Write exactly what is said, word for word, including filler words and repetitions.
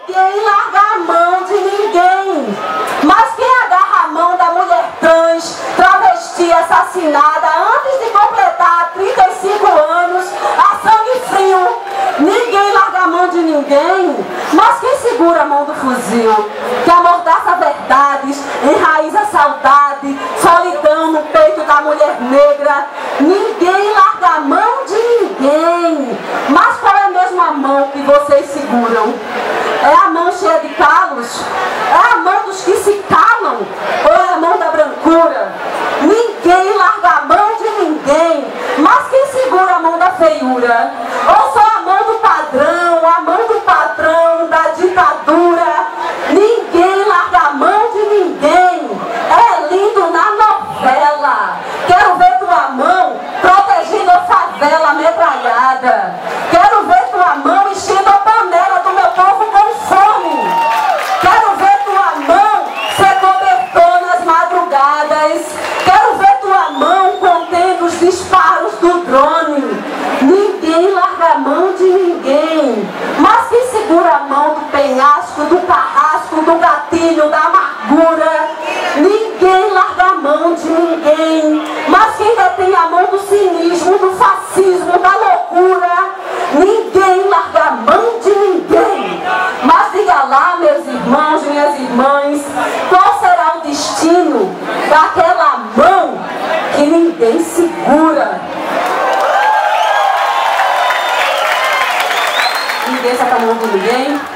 ninguém larga a mão de ninguém. Mas quem agarra a mão da mulher trans, travesti, assassinada antes de completar trinta e cinco anos, a sangue frio, ninguém larga a mão de ninguém. Mas quem segura a mão do fuzil, que amordaça verdades, enraiza saudade, solidão no peito da mulher negra, ninguém larga a mão de ninguém. Mas qual é mesmo a mão que vocês seguram? É a mão cheia de calos? É a mão dos que se calam? Ou é a mão da brancura? Ninguém larga a mão de ninguém. Mas quem segura a mão da feiura? Ou só a mão do padrão, a mão do patrão, da ditadura? Ninguém larga a mão de ninguém. É lindo na novela. Quero ver tua mão protegendo a favela metralhada. Quero ver tua mão enchendo a panela do meu povo com fome. Quero ver tua mão ser cobertor nas madrugadas. Quero ver tua mão contendo os disparos do drone. Ninguém larga a mão de ninguém. Mas quem segura a mão do penhasco, do carrasco, do gatilho, da amargura? Ninguém larga a mão de ninguém. Mas quem detém a mão do cinismo, do fascismo, da loucura? Ninguém larga a mão de ninguém. Mas diga lá, meus irmãos, minhas irmãs, qual será o destino daquela mão que ninguém segura? Ninguém está com a mão de ninguém.